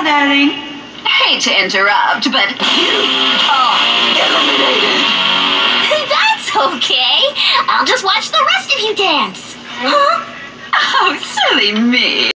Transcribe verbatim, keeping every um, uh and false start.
Hello, darling. Hate to interrupt, but you are eliminated. That's okay. I'll just watch the rest of you dance. Huh? Oh, silly me.